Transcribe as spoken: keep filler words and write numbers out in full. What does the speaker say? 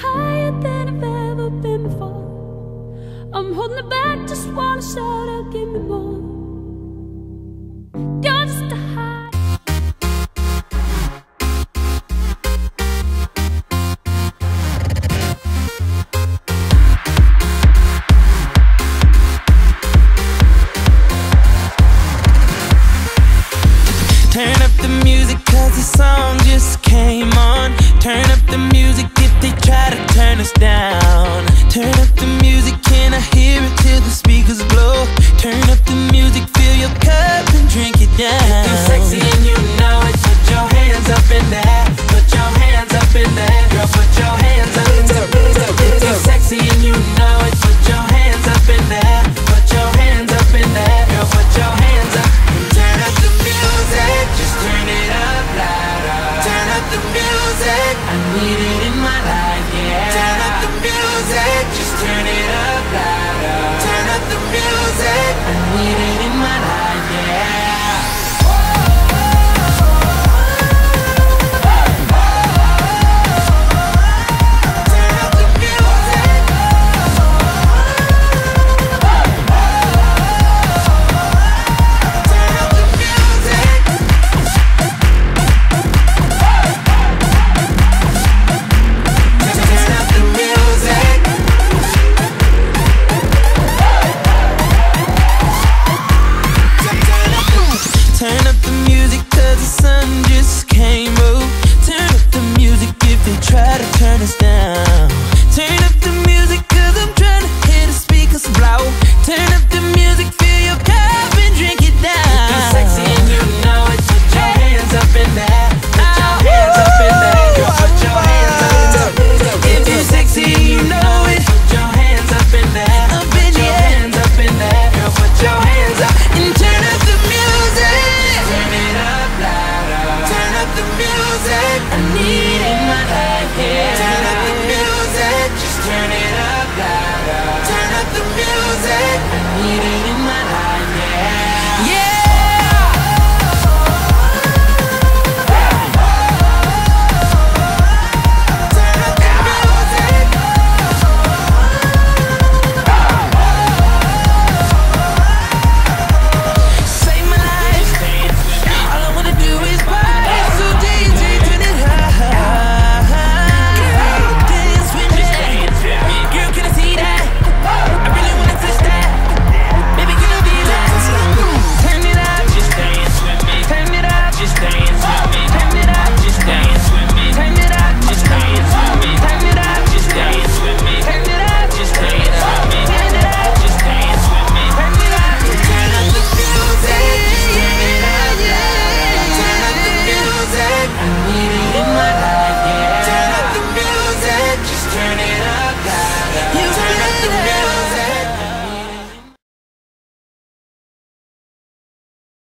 higher than I've ever been before. I'm holding it back, just wanna shout out, give me more. You're just a high. Turn up the music cause the song just came on. Turn up the music if they try to turn us down. Turn up the music, can I hear it till the speakers blow? Turn up the music, fill your cup and drink it down. If you're sexy and you know it, put your hands up in there. Put your hands up in there. Girl, put your hands up in there. If you're sexy and you know it, put your hands up in there. Put your hands up in there. Girl, put your hands up. Turn up the music, just turn it up louder. Turn up the music, I need it in my life, yeah. Turn up the music, just turn it up louder. Turn up the music, I need it in my life, yeah. Turn up the music cause the sun just came up. Turn up the music if they try to turn us down.